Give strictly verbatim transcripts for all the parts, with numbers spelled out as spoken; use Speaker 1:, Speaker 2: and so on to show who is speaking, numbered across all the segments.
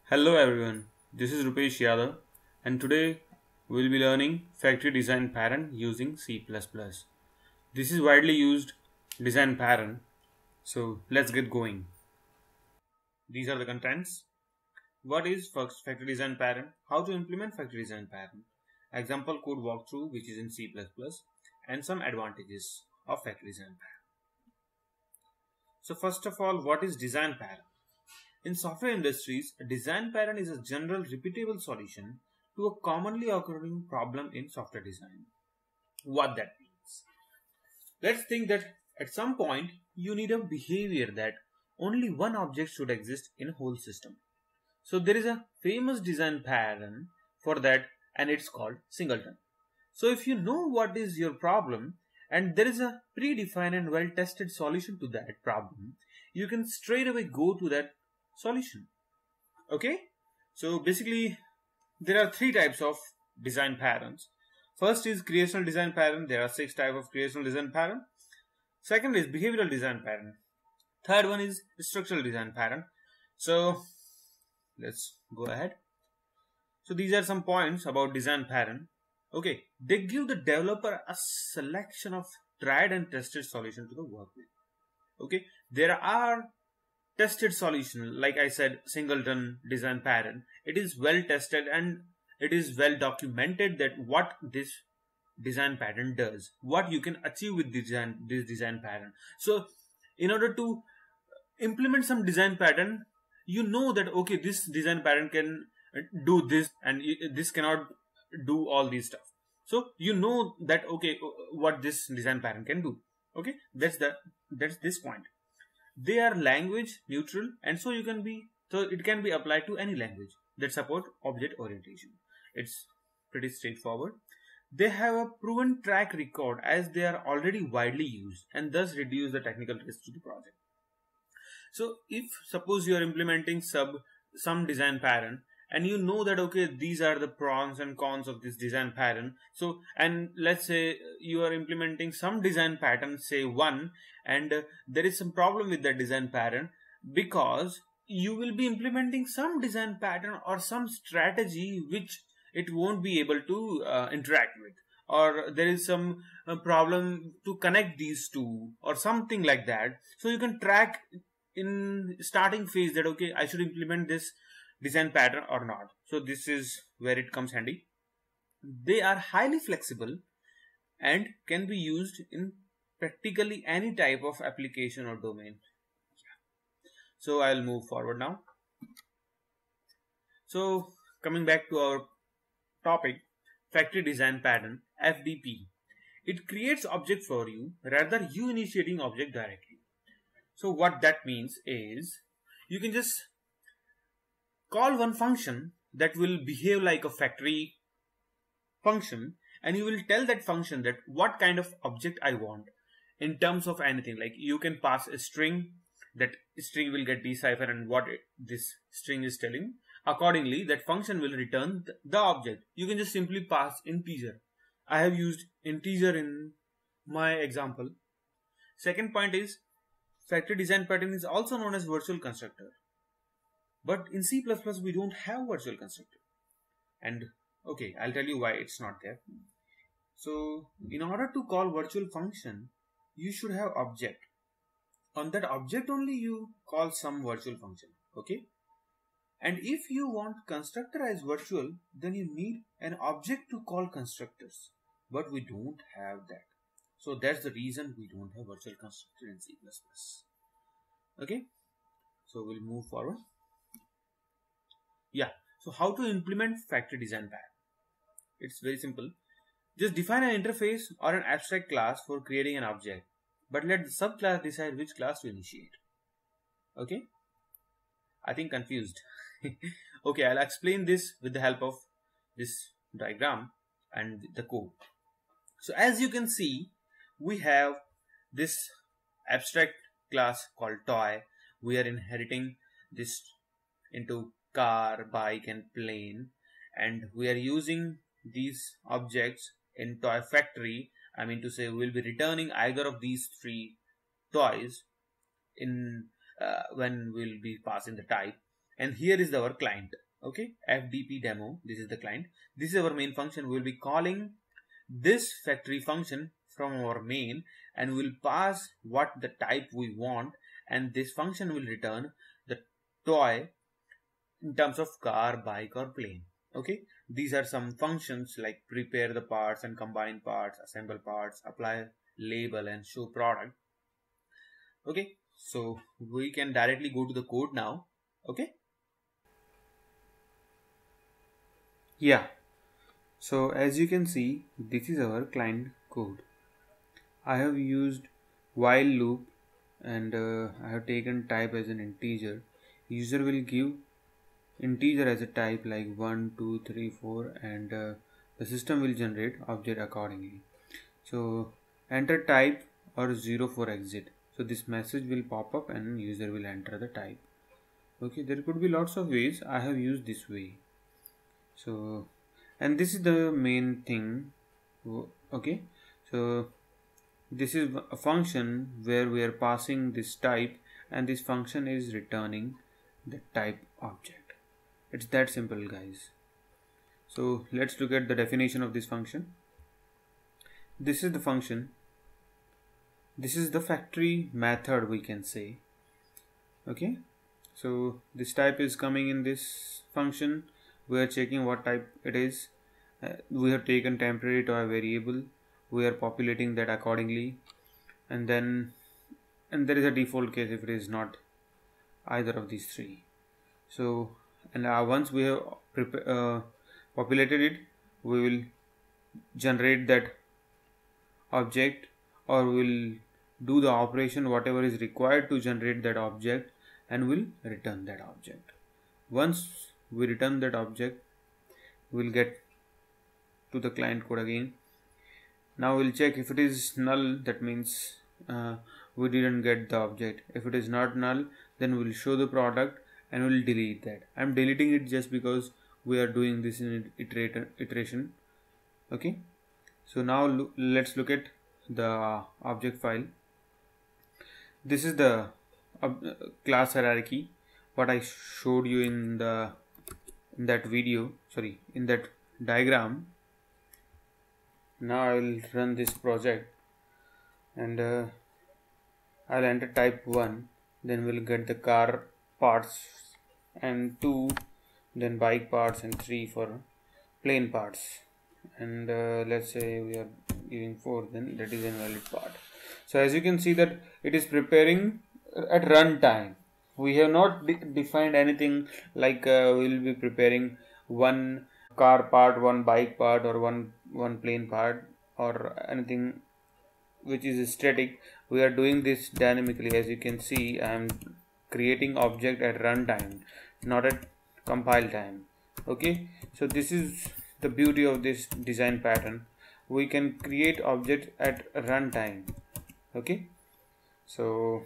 Speaker 1: Hello everyone, this is Rupesh Yadav and today we will be learning factory design pattern using C plus plus. This is widely used design pattern, so let's get going. These are the contents. What is first factory design pattern? How to implement factory design pattern? Example code walkthrough which is in C plus plus and some advantages of factory design pattern. So first of all, what is design pattern? In software industries, a design pattern is a general repeatable solution to a commonly occurring problem in software design. What that means? Let's think that at some point you need a behavior that only one object should exist in a whole system. So there is a famous design pattern for that and it's called singleton. So if you know what is your problem and there is a predefined and well-tested solution to that problem, you can straight away go to that solution. Okay, so basically there are three types of design patterns. First is creational design pattern. There are six types of creational design pattern. Second is behavioral design pattern. Third one is structural design pattern. So let's go ahead. So these are some points about design pattern. Okay, they give the developer a selection of tried and tested solution to the work with. Okay, there are tested solution, like I said, singleton design pattern. It is well tested and it is well documented that what this design pattern does, what you can achieve with design this design pattern. So in order to implement some design pattern, you know that okay, this design pattern can do this and this cannot do all these stuff. So you know that okay, what this design pattern can do. Okay, that's the that's this point. They are language neutral and so you can be so it can be applied to any language that support object orientation. It's pretty straightforward. They have a proven track record as they are already widely used and thus reduce the technical risk to the project. So if suppose you are implementing sub some design pattern and you know that okay, these are the pros and cons of this design pattern. So and let's say you are implementing some design pattern, say one, and uh, there is some problem with that design pattern because you will be implementing some design pattern or some strategy which it won't be able to uh, interact with, or there is some uh, problem to connect these two or something like that. So you can track in starting phase that okay, I should implement this design pattern or not. So this is where it comes handy. They are highly flexible and can be used in practically any type of application or domain. So I'll move forward now. So coming back to our topic, factory design pattern, F D P. It creates object for you rather you initiating object directly. So what that means is you can just call one function that will behave like a factory function and you will tell that function that what kind of object I want in terms of anything. Like you can pass a string, that string will get deciphered and what it, this string is telling. Accordingly, that function will return the, the object. You can just simply pass integer. I have used integer in my example. Second point is factory design pattern is also known as virtual constructor. But in C plus plus we don't have virtual constructor. And okay, I'll tell you why it's not there. So in order to call virtual function, you should have object. On that object only you call some virtual function. Okay. And if you want constructor as virtual, then you need an object to call constructors. But we don't have that. So that's the reason we don't have virtual constructor in C plus plus. Okay. So we'll move forward. Yeah, so how to implement factory design pattern? It's very simple. Just define an interface or an abstract class for creating an object, but let the subclass decide which class to initiate. Okay, I think confused. Okay, I'll explain this with the help of this diagram and the code. So as you can see, we have this abstract class called toy. We are inheriting this into car, bike and plane, and we are using these objects in toy factory. I mean to say we'll be returning either of these three toys in uh, when we'll be passing the type. and here is our client. Okay, F D P demo, this is the client. This is our main function. We will be calling this factory function from our main, and we'll pass what the type we want, and this function will return the toy in terms of car, bike or plane. Okay, these are some functions like prepare the parts and combine parts, assemble parts, apply label and show product. Okay, so we can directly go to the code now. Okay, yeah, so as you can see, this is our client code. I have used while loop, and uh, I have taken type as an integer. User will give integer as a type like one, two, three, four, and uh, the system will generate object accordingly. So enter type or zero for exit. So this message will pop up and user will enter the type. Okay, there could be lots of ways. I have used this way. So, and this is the main thing. Okay, so this is a function where we are passing this type, and this function is returning the type object. It's that simple, guys. So let's look at the definition of this function. This is the function. This is the factory method, we can say. Okay, so this type is coming in this function. We are checking what type it is. Uh, we have taken temporary toy variable. We are populating that accordingly, and then and there is a default case if it is not either of these three. So, and uh, once we have uh, populated it, we will generate that object, or will do the operation whatever is required to generate that object, and will return that object. Once we return that object, we'll get to the client code again. Now we'll check if it is null, that means uh, we didn't get the object. If it is not null, then we'll show the product and we'll delete that. I'm deleting it just because we are doing this in iteration. Okay, so now lo let's look at the object file. This is the uh, class hierarchy, what I showed you in the in that video, sorry, in that diagram. Now I will run this project, and uh, I'll enter type one, then we'll get the car parts, and two, then bike parts, and three for plane parts, and uh, let's say we are giving four, then that is an invalid part. So as you can see that it is preparing at runtime. We have not de defined anything like uh, we will be preparing one car part, one bike part, or one one plane part, or anything which is static. We are doing this dynamically. As you can see, I am creating object at runtime, not at compile time. Okay, so this is the beauty of this design pattern. We can create object at runtime. Okay, so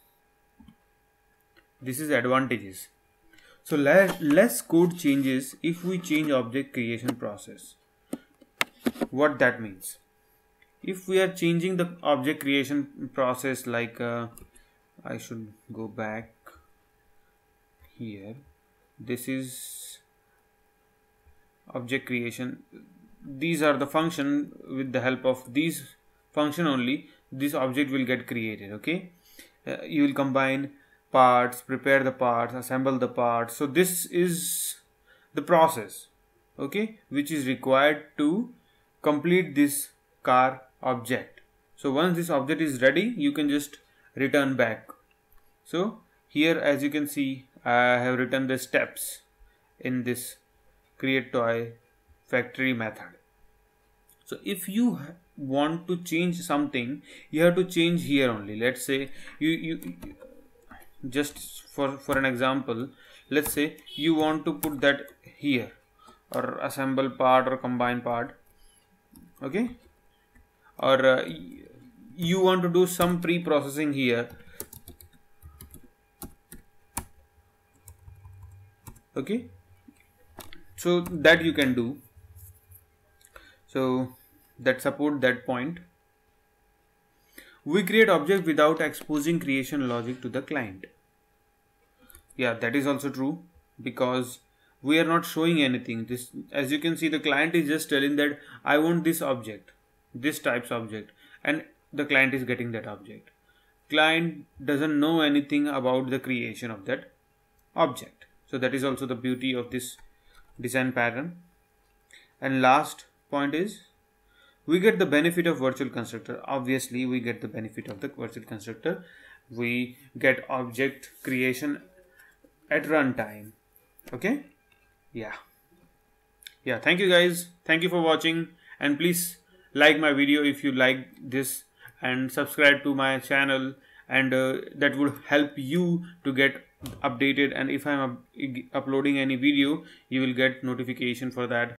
Speaker 1: this is advantages. So less, less code changes if we change object creation process. What that means? If we are changing the object creation process, like uh, I should go back here. This is object creation. These are the function. With the help of these function only, this object will get created. Okay, uh, you will combine parts, prepare the parts, assemble the parts. So this is the process, okay, which is required to complete this car object. So once this object is ready, you can just return back. So here, as you can see, I have written the steps in this create toy factory method. So if you want to change something, you have to change here only. Let's say you you just for for an example, let's say you want to put that here, or assemble part or combine part. Okay, or uh, you want to do some pre-processing here. Okay, so that you can do. So that support that point. We create object without exposing creation logic to the client. Yeah, that is also true. because we are not showing anything. This, as you can see, the client is just telling that I want this object, this types object, and the client is getting that object. Client doesn't know anything about the creation of that object. So that is also the beauty of this design pattern. And last point is, we get the benefit of virtual constructor. Obviously we get the benefit of the virtual constructor. We get object creation at runtime. Okay, yeah yeah thank you guys, thank you for watching, and please like my video if you like this, and subscribe to my channel, and uh, that would help you to get updated, and if I'm up uploading any video, you will get notification for that.